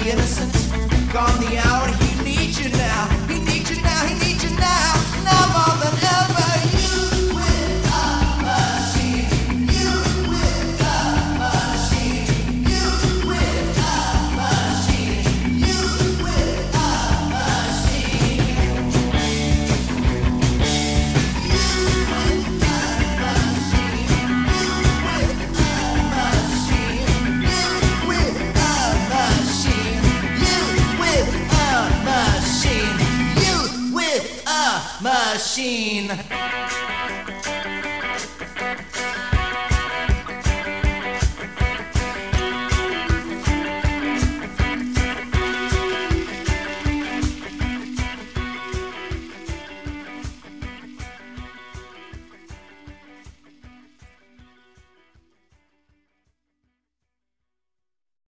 the innocent, gone the hour. He needs you now. He needs you now. He needs you now. Now more than ever. You with a machine. You with a machine. You with a machine. You with a machine. Machine.